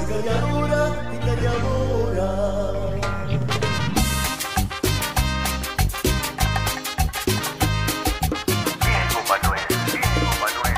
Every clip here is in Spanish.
engañadora, engañadora. Diego Manuel, Diego Manuel.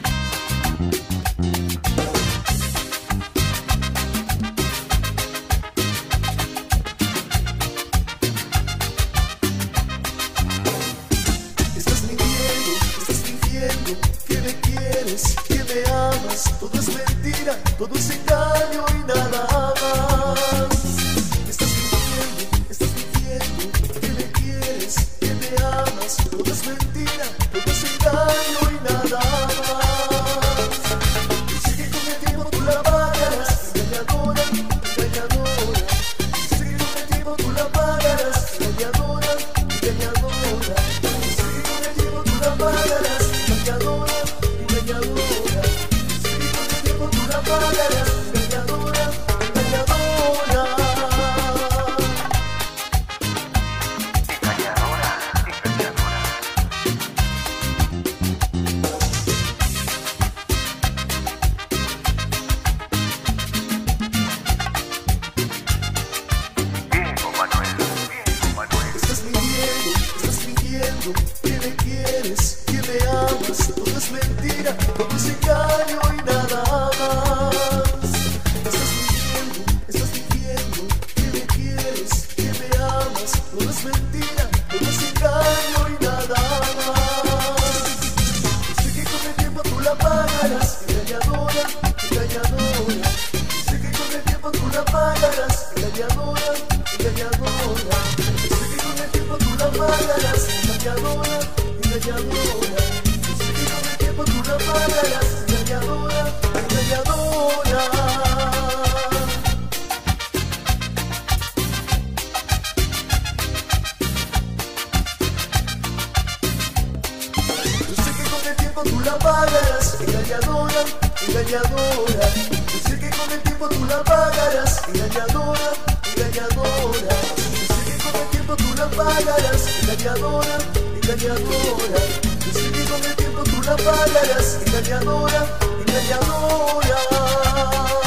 Estás mintiendo, que me quieres, que me amas. Todo es mentira, todo es engaño y nada más. Estás mintiendo, que me quieres, que me amas. Todo es mentira, todo es engaño y nada más. Sé que con el tiempo tú la pagarás, engañadora, engañadora. Sé que con el tiempo tú la pagarás, engañadora, engañadora. Sé que con el tiempo tú la pagarás, engañadora, engañadora. Sé que con el tiempo tú la pagarás, engañadora, engañadora. Engañadora, engañadora. Diego Manuel, Diego Manuel. Estás mintiendo, que me quieres, que me amas. Todo es mentira, todo es engaño y nada más. Estás mintiendo, que me quieres, que me amas. Todo es mentira, todo es engaño y nada más. Sé que con el tiempo tú la pagarás, engañadora, engañadora. Sé que con el tiempo tú la pagarás, engañadora, engañadora. Sé que con el tiempo tú la pagarás, engañadora, engañadora. Sé que con el tiempo tú la pagarás, engañadora, engañadora. Yo sé que con el tiempo tú la pagarás, engañadora, engañadora. Yo sé que con el tiempo tú la pagarás, engañadora, engañadora. Yo sé que con el tiempo tú la pagarás, engañadora, engañadora. Yo sé que con el tiempo tú la pagarás, engañadora, engañadora.